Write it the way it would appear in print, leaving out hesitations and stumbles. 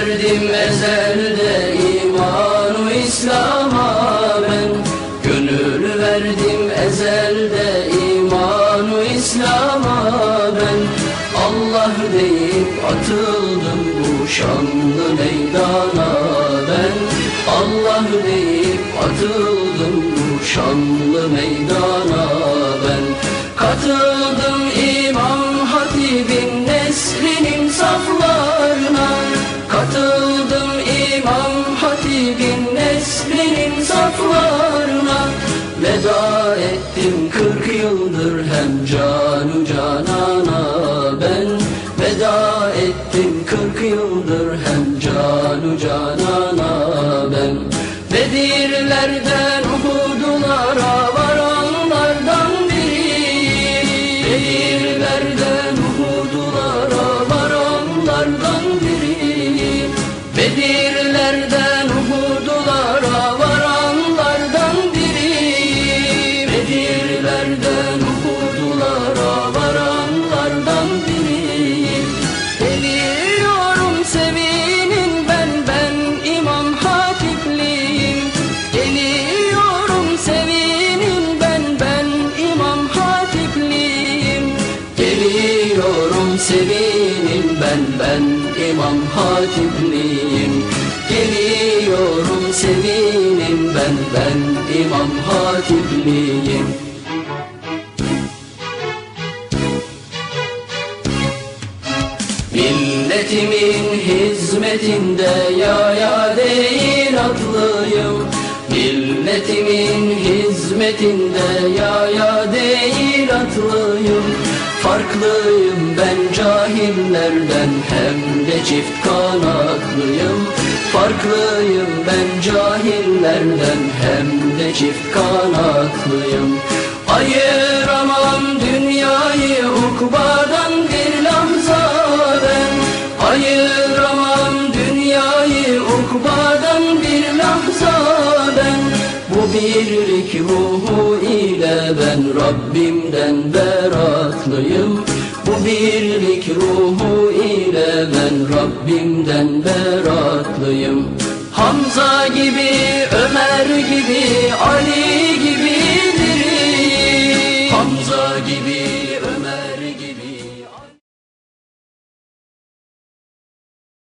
verdim ezelde imanu İslam'a ben. Gönül verdim ezelde imanu İslam'a ben. Allah deyip atıldım bu şanlı meydana ben. Allah deyip atıldım bu şanlı meydana ben. Katıldım İmam Hatib'in neslinin saflarına. Katıldım İmam Hatib'in neslinin saflarına. Veda ettim 40 yıldır hem canu canana ben. Veda ettim 40 yıldır hem canu canana ben. Bedirlerden Uhud'lara varanlardan biriyim. Bedirlerden Uhud'lara varanlardan biriyim. Bedirlerden Uhud'lara varanlardan biriyim. Bedirlerden Uhud'lara varanlardan biriyim. Geliyorum sevinin ben İmam Hatipliyim. Geliyorum sevinin ben İmam Hatipliyim. Geliyorum sevinin ben İmam Hatipliyim. Geliyorum sevinin ben İmam Hatipliyim. Milletimin hizmetinde ya değil atlıyım. Milletimin hizmetinde ya değil atlıyım. Farklıyım ben cahillerden hem de çift kanatlıyım. Farklıyım ben cahillerden hem de çift kanatlıyım. Ayıramam dünyayı ukbadan bir lahza ben. Ayıramam dünyayı ukbadan bir lahza ben. Bu birlik ruhu ile ben Rabbimden beratlıyım. Bu birlik ruhu ile ben Rabbimden beratlıyım. Hamza gibi, Ömer gibi,